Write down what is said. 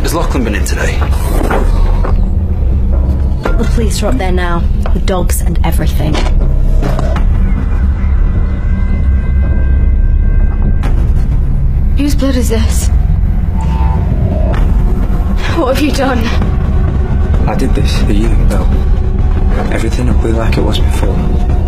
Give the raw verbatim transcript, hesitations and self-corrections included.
Has Lachlan been in today? The police are up there now, with dogs and everything. Whose blood is this? What have you done? I did this for you, though. Everything will be like it was before.